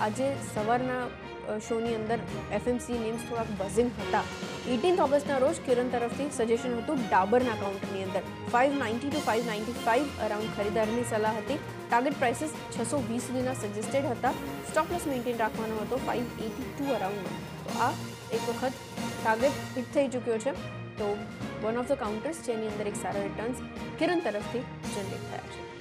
આજે સવારના શોની અંદર એફએમસી નેમ્સ થોડાક બઝિંગ હતા। 18 ઓગસ્ટના રોજ કિરણ તરફથી સજેશન હતું ડાબરના કાઉન્ટરની અંદર 590 to 595 અરાઉન્ડ ખરીદારની સલાહ હતી। ટાર્ગેટ પ્રાઇસીસ 620 સુધીના સજેસ્ટેડ હતા। સ્ટોપ લોસ મેન્ટેન રાખવાનો હતો 582 અરાઉન્ડમાં। તો આ એક વખત ટાર્ગેટ હિટ થઈ ચૂક્યો છે। તો વન ઓફ ધ કાઉન્ટર્સ જેની અંદર એક સારા રિટર્ન્સ કિરણ તરફથી જનરેટ થયા છે।